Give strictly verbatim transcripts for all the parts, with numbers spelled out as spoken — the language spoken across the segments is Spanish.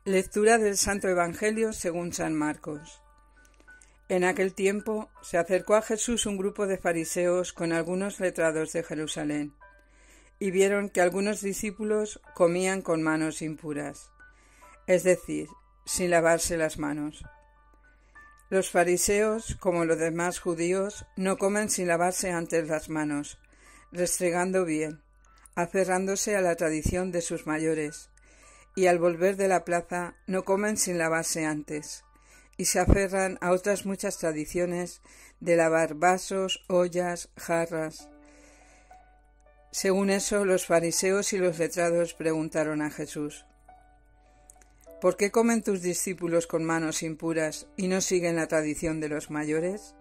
Lectura del Santo Evangelio según San Marcos. En aquel tiempo se acercó a Jesús un grupo de fariseos con algunos letrados de Jerusalén, y vieron que algunos discípulos comían con manos impuras, es decir, sin lavarse las manos. Los fariseos, como los demás judíos, no comen sin lavarse antes las manos, restregando bien, aferrándose a la tradición de sus mayores, y al volver de la plaza no comen sin lavarse antes, y se aferran a otras muchas tradiciones de lavar vasos, ollas, jarras. Según eso, los fariseos y los letrados preguntaron a Jesús: ¿por qué comen tus discípulos con manos impuras y no siguen la tradición de los mayores?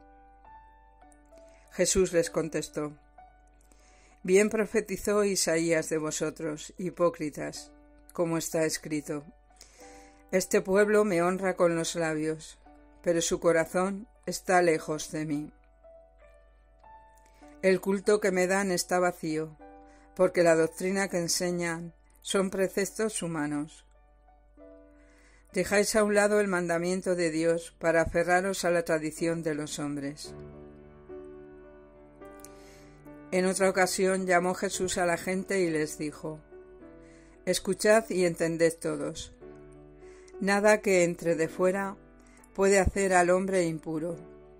Jesús les contestó: bien profetizó Isaías de vosotros, hipócritas, como está escrito: este pueblo me honra con los labios, pero su corazón está lejos de mí. El culto que me dan está vacío, porque la doctrina que enseñan son preceptos humanos. Dejáis a un lado el mandamiento de Dios para aferraros a la tradición de los hombres. En otra ocasión llamó Jesús a la gente y les dijo: escuchad y entended todos. Nada que entre de fuera puede hacer al hombre impuro.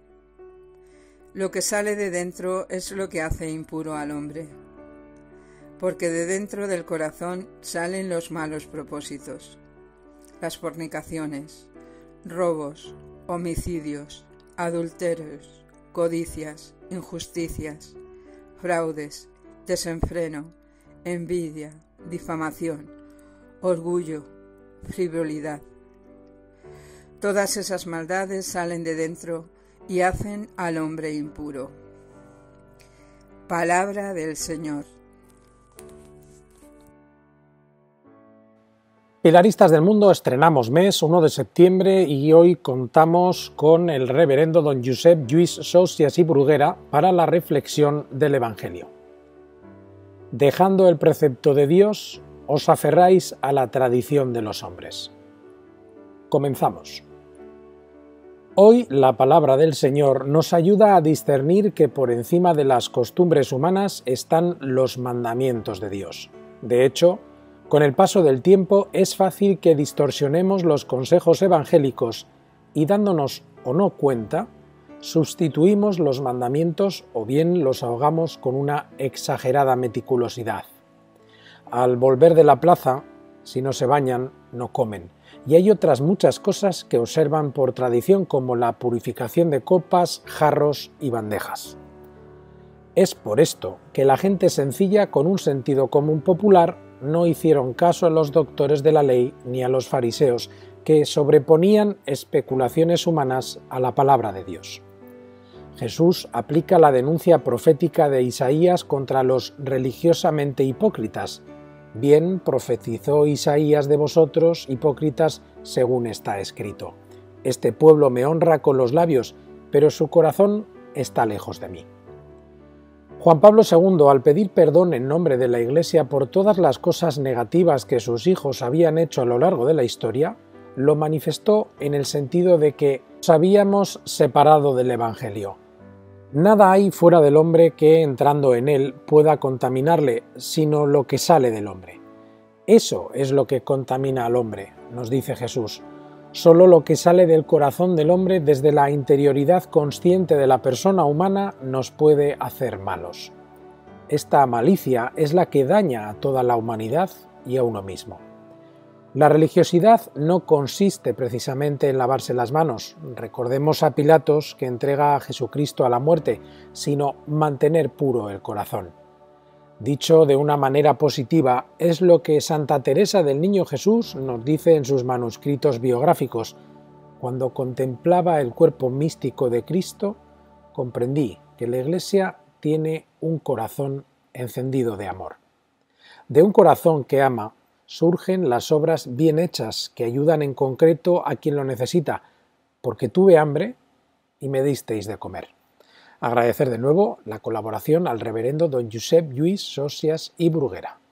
Lo que sale de dentro es lo que hace impuro al hombre, porque de dentro del corazón salen los malos propósitos, las fornicaciones, robos, homicidios, adulterios, codicias, injusticias, fraudes, desenfreno, envidia, difamación, orgullo, frivolidad. Todas esas maldades salen de dentro y hacen al hombre impuro. Palabra del Señor. Pilaristas del Mundo, estrenamos mes, uno de septiembre, y hoy contamos con el reverendo don Josep Lluís Sòsias i Bruguera para la reflexión del Evangelio. Dejando el precepto de Dios, os aferráis a la tradición de los hombres. Comenzamos. Hoy la palabra del Señor nos ayuda a discernir que por encima de las costumbres humanas están los mandamientos de Dios. De hecho, con el paso del tiempo es fácil que distorsionemos los consejos evangélicos y, dándonos o no cuenta, sustituimos los mandamientos o bien los ahogamos con una exagerada meticulosidad. Al volver de la plaza, si no se bañan, no comen. Y hay otras muchas cosas que observan por tradición, como la purificación de copas, jarros y bandejas. Es por esto que la gente sencilla, con un sentido común popular, no hicieron caso a los doctores de la ley ni a los fariseos, que sobreponían especulaciones humanas a la palabra de Dios. Jesús aplica la denuncia profética de Isaías contra los religiosamente hipócritas. Bien profetizó Isaías de vosotros, hipócritas, según está escrito: este pueblo me honra con los labios, pero su corazón está lejos de mí. Juan Pablo segundo, al pedir perdón en nombre de la Iglesia por todas las cosas negativas que sus hijos habían hecho a lo largo de la historia, lo manifestó en el sentido de que nos habíamos separado del Evangelio. Nada hay fuera del hombre que, entrando en él, pueda contaminarle, sino lo que sale del hombre. Eso es lo que contamina al hombre, nos dice Jesús. Solo lo que sale del corazón del hombre, desde la interioridad consciente de la persona humana, nos puede hacer malos. Esta malicia es la que daña a toda la humanidad y a uno mismo. La religiosidad no consiste precisamente en lavarse las manos, recordemos a Pilatos, que entrega a Jesucristo a la muerte, sino mantener puro el corazón. Dicho de una manera positiva, es lo que Santa Teresa del Niño Jesús nos dice en sus manuscritos biográficos: cuando contemplaba el cuerpo místico de Cristo, comprendí que la Iglesia tiene un corazón encendido de amor. De un corazón que ama surgen las obras bien hechas que ayudan en concreto a quien lo necesita, porque tuve hambre y me disteis de comer. Agradecer de nuevo la colaboración al reverendo don Josep Lluís Sòsias i Bruguera.